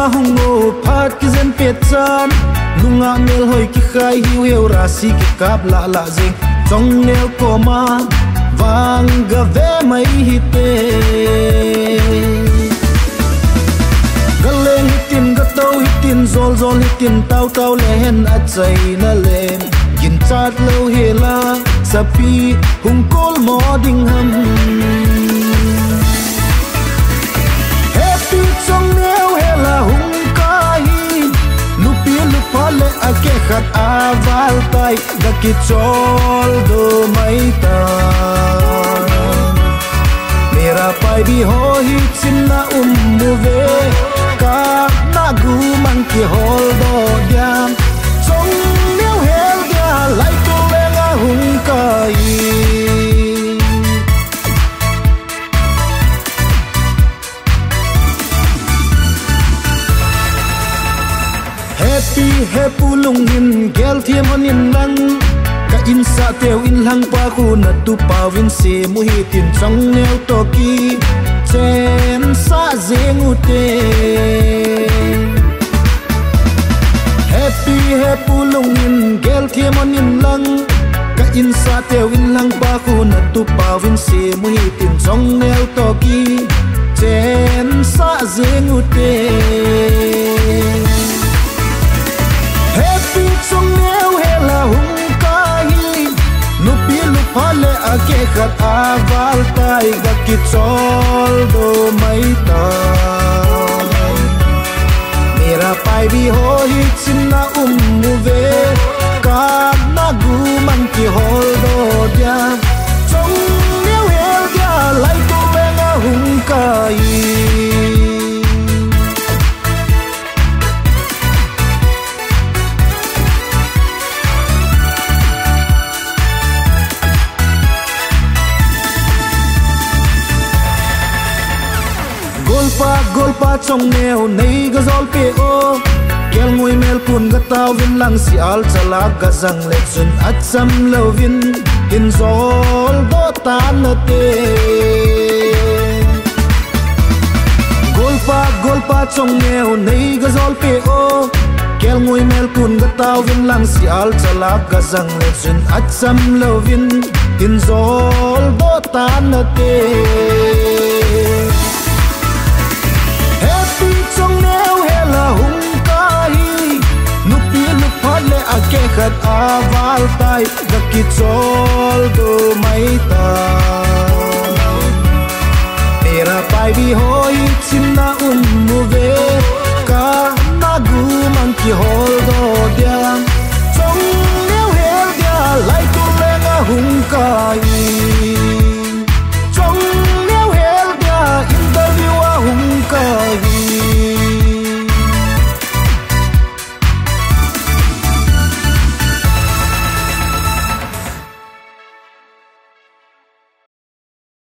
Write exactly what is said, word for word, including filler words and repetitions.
hung ngô phát ki zen pet chan lunga mel hoi ki khai hiu hiu rasi ki kap la la jing trong neo koma vang ga ve mai hi te galeng hitin ga tau hitin zol zol hitin tau tau len a chai na len yin chat lo hela sapi hung kol mo ding ham happy trong neo hela hung kai lupi lupale ake khat aval tai ga ki chol do mai ta mera pai bi ho hi chin na um mu ve ka na gu man ki hol do diam trong neo hel ga lai to le ga hung kai happy happy lung in gel thiam on in lang ka in sa teo in lang pa khu na tu pa win se mu hi tin trong neo to ki chen sa zeng u te happy happy lung in gel thiam on in lang ka in sa teo in lang pa khu na tu pa win se mu hi tin trong neo to ki chen sa zeng u te happy trong neo hela hung kai lupi lupale ake khat aval tai ga ki chol do mai ta mera pai bi ho hi chin na um mu ve ka na gu man ki hol do dia trong neo hel ga lai to ve na hung kai golpa golpa trong neo nei ga zol pe o kel ngui mel kun ga taw vin lang si al chala ga zang le chun acham lo vin in zol do tan na te golpa golpa trong neo nei ga zol pe o kel ngui mel kun ga taw vin lang si al chala ga zang le chun acham lo vin in zol do tan na te happy trong neo hela hung kai lupi lupale ake khat aval tai ga ki chol do mai ta mera pai bi ho